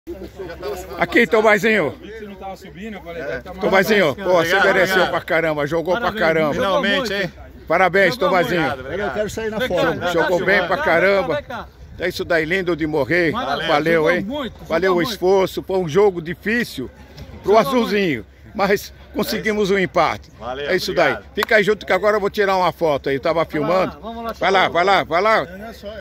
Aqui, Tomazinho. Tomazinho, pô, você mereceu pra caramba, jogou pra caramba. Finalmente, hein? Parabéns, Tomazinho. Eu quero sair na foto. Jogou bem pra caramba. É isso daí, lindo de morrer. Valeu, hein? Valeu o esforço. Foi um jogo difícil pro Azulzinho, mas conseguimos um empate. É isso daí. Fica aí junto que agora eu vou tirar uma foto aí. Eu tava filmando. Vai lá, vai lá, vai lá.